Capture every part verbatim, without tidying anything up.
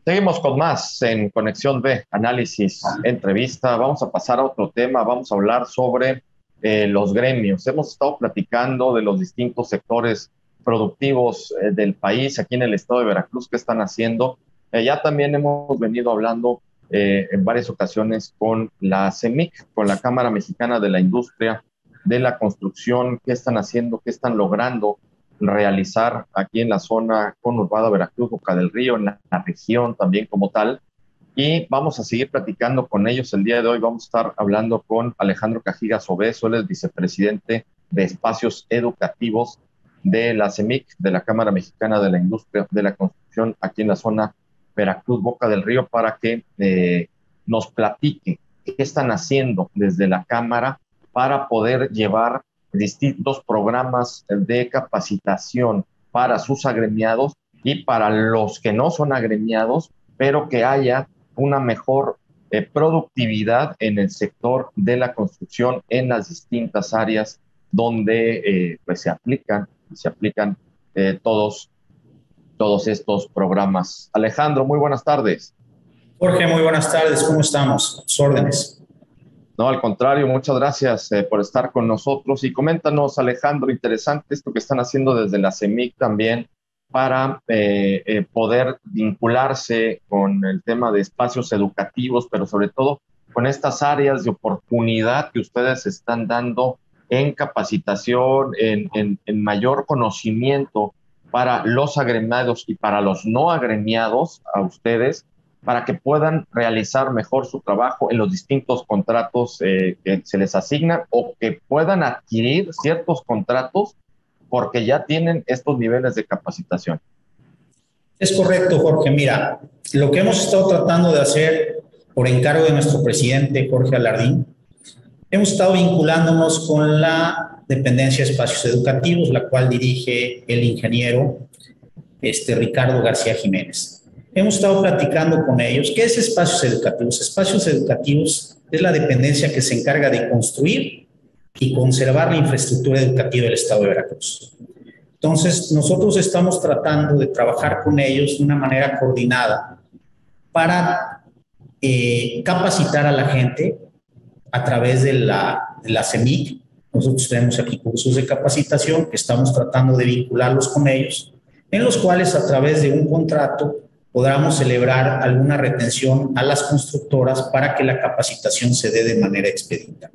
Seguimos con más en Conexión B, análisis, entrevista. Vamos a pasar a otro tema. Vamos a hablar sobre eh, los gremios. Hemos estado platicando de los distintos sectores productivos eh, del país, aquí en el estado de Veracruz, qué están haciendo. Eh, ya también hemos venido hablando eh, en varias ocasiones con la CEMIC, con la Cámara Mexicana de la Industria de la Construcción, qué están haciendo, qué están logrando realizar aquí en la zona conurbada Veracruz, Boca del Río, en la, la región también como tal. Y vamos a seguir platicando con ellos. El día de hoy vamos a estar hablando con Alejandro Cajigas Obeso, él es vicepresidente de Espacios Educativos de la CEMIC, de la Cámara Mexicana de la Industria de la Construcción, aquí en la zona Veracruz, Boca del Río, para que eh, nos platique qué están haciendo desde la Cámara para poder llevar distintos programas de capacitación para sus agremiados y para los que no son agremiados, pero que haya una mejor eh, productividad en el sector de la construcción en las distintas áreas donde eh, pues se aplican, se aplican eh, todos, todos estos programas. Alejandro, muy buenas tardes. Jorge, muy buenas tardes. ¿Cómo estamos? Sus órdenes. No, al contrario, muchas gracias eh, por estar con nosotros. Y coméntanos, Alejandro, interesante esto que están haciendo desde la CEMIC también para eh, eh, poder vincularse con el tema de espacios educativos, pero sobre todo con estas áreas de oportunidad que ustedes están dando en capacitación, en, en, en mayor conocimiento para los agremiados y para los no agremiados a ustedes, para que puedan realizar mejor su trabajo en los distintos contratos eh, que se les asignan o que puedan adquirir ciertos contratos porque ya tienen estos niveles de capacitación. Es correcto, Jorge. Mira, lo que hemos estado tratando de hacer por encargo de nuestro presidente, Jorge Alardín, hemos estado vinculándonos con la dependencia de espacios educativos, la cual dirige el ingeniero este, Ricardo García Jiménez. Hemos estado platicando con ellos. ¿Qué es espacios educativos? Espacios educativos es la dependencia que se encarga de construir y conservar la infraestructura educativa del estado de Veracruz. Entonces, nosotros estamos tratando de trabajar con ellos de una manera coordinada para eh, capacitar a la gente a través de la, de la CEMIC. Nosotros tenemos aquí cursos de capacitación que estamos tratando de vincularlos con ellos, en los cuales a través de un contrato podamos celebrar alguna retención a las constructoras para que la capacitación se dé de manera expedita.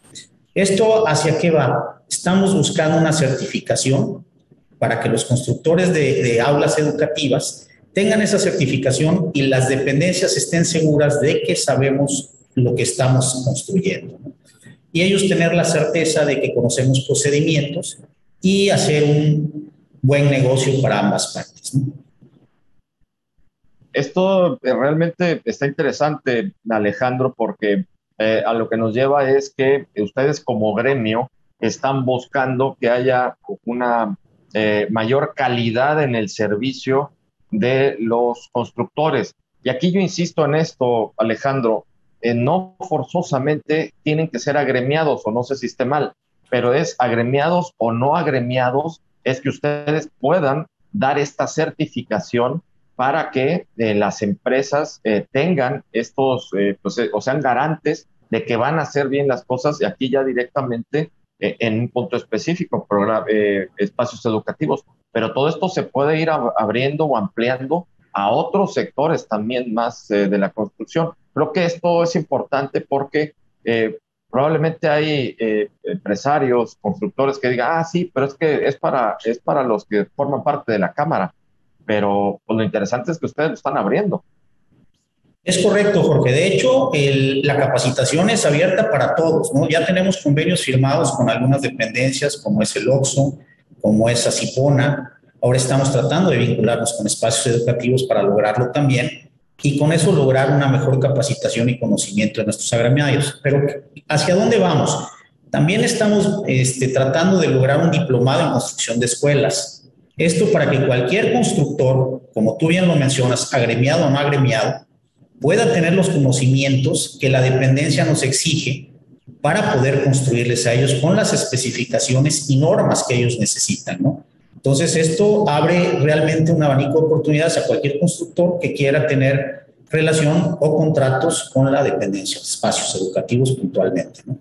¿Esto hacia qué va? Estamos buscando una certificación para que los constructores de, de aulas educativas tengan esa certificación y las dependencias estén seguras de que sabemos lo que estamos construyendo. Y ellos tener la certeza de que conocemos procedimientos y hacer un buen negocio para ambas partes, ¿no? Esto realmente está interesante, Alejandro, porque eh, a lo que nos lleva es que ustedes como gremio están buscando que haya una eh, mayor calidad en el servicio de los constructores. Y aquí yo insisto en esto, Alejandro, eh, no forzosamente tienen que ser agremiados, o no sé si esté mal, pero es agremiados o no agremiados, es que ustedes puedan dar esta certificación para que eh, las empresas eh, tengan estos, eh, pues, eh, o sean garantes de que van a hacer bien las cosas, y aquí ya directamente eh, en un punto específico, programa, eh, espacios educativos, pero todo esto se puede ir ab abriendo o ampliando a otros sectores también más eh, de la construcción. Creo que esto es importante porque eh, probablemente hay eh, empresarios, constructores que digan, ah, sí, pero es que es para, es para los que forman parte de la Cámara. Pero pues, lo interesante es que ustedes lo están abriendo. Es correcto, Jorge. De hecho, el, la capacitación es abierta para todos, ¿no? Ya tenemos convenios firmados con algunas dependencias, como es el OXXO, como es Acipona. Ahora estamos tratando de vincularnos con espacios educativos para lograrlo también y con eso lograr una mejor capacitación y conocimiento de nuestros agremiados. Pero ¿hacia dónde vamos? También estamos este, tratando de lograr un diplomado en construcción de escuelas. Esto para que cualquier constructor, como tú bien lo mencionas, agremiado o no agremiado, pueda tener los conocimientos que la dependencia nos exige para poder construirles a ellos con las especificaciones y normas que ellos necesitan, ¿no? Entonces, esto abre realmente un abanico de oportunidades a cualquier constructor que quiera tener relación o contratos con la dependencia, espacios educativos puntualmente, ¿no?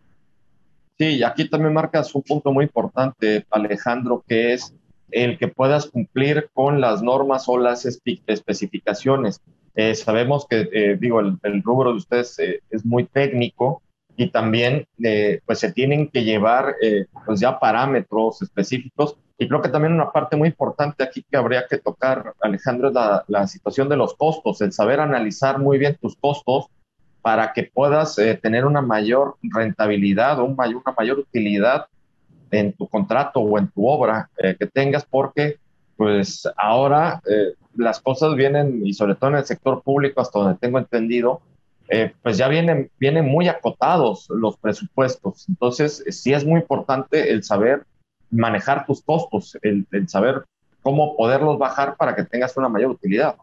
Sí, y aquí también marcas un punto muy importante, Alejandro, que es el que puedas cumplir con las normas o las espe- especificaciones. Eh, sabemos que, eh, digo, el, el rubro de ustedes eh, es muy técnico y también eh, pues se tienen que llevar eh, pues ya parámetros específicos. Y creo que también una parte muy importante aquí que habría que tocar, Alejandro, es la, la situación de los costos, el saber analizar muy bien tus costos para que puedas eh, tener una mayor rentabilidad o un mayor, una mayor utilidad en tu contrato o en tu obra eh, que tengas, porque pues ahora eh, las cosas vienen, y sobre todo en el sector público, hasta donde tengo entendido, eh, pues ya vienen, vienen muy acotados los presupuestos. Entonces, eh, sí es muy importante el saber manejar tus costos, el, el saber cómo poderlos bajar para que tengas una mayor utilidad.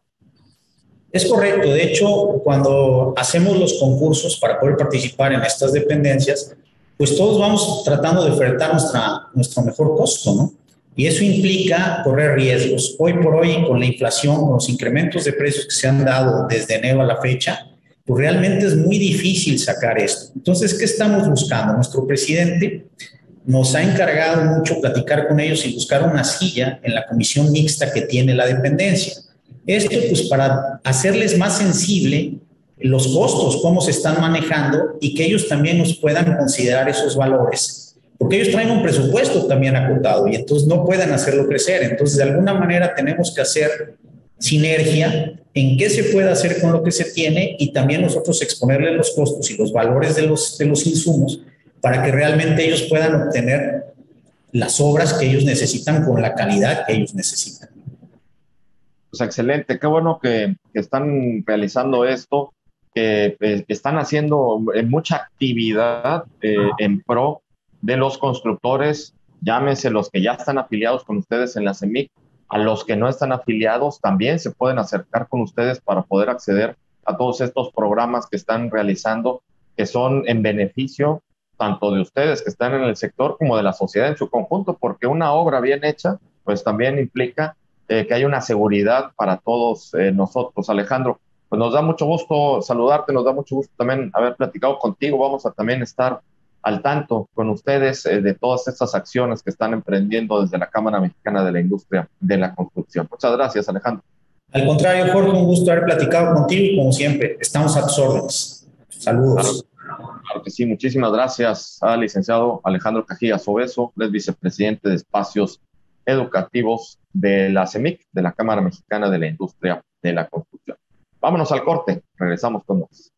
Es correcto. De hecho, cuando hacemos los concursos para poder participar en estas dependencias, pues todos vamos tratando de ofertar nuestra, nuestro mejor costo, ¿no? Y eso implica correr riesgos. Hoy por hoy, con la inflación, con los incrementos de precios que se han dado desde enero a la fecha, pues realmente es muy difícil sacar esto. Entonces, ¿qué estamos buscando? Nuestro presidente nos ha encargado mucho platicar con ellos y buscar una silla en la comisión mixta que tiene la dependencia. Esto pues para hacerles más sensible los costos, cómo se están manejando y que ellos también nos puedan considerar esos valores, porque ellos traen un presupuesto también acotado y entonces no pueden hacerlo crecer. Entonces, de alguna manera tenemos que hacer sinergia en qué se puede hacer con lo que se tiene y también nosotros exponerles los costos y los valores de los, de los insumos para que realmente ellos puedan obtener las obras que ellos necesitan con la calidad que ellos necesitan. Pues excelente, qué bueno que, que están realizando esto, que eh, están haciendo eh, mucha actividad eh, en pro de los constructores, llámese los que ya están afiliados con ustedes en la CEMIC, a los que no están afiliados también se pueden acercar con ustedes para poder acceder a todos estos programas que están realizando, que son en beneficio tanto de ustedes que están en el sector como de la sociedad en su conjunto, porque una obra bien hecha, pues también implica eh, que haya una seguridad para todos eh, nosotros. Alejandro, pues nos da mucho gusto saludarte, nos da mucho gusto también haber platicado contigo. Vamos a también estar al tanto con ustedes eh, de todas estas acciones que están emprendiendo desde la Cámara Mexicana de la Industria de la Construcción. Muchas gracias, Alejandro. Al contrario, Jorge, un gusto haber platicado contigo y como siempre, estamos a tus órdenes. Claro, Saludos. claro que sí, muchísimas gracias al licenciado Alejandro Cajigas Obeso, es vicepresidente de Espacios Educativos de la CEMIC, de la Cámara Mexicana de la Industria de la Construcción. Vámonos al corte, regresamos con más.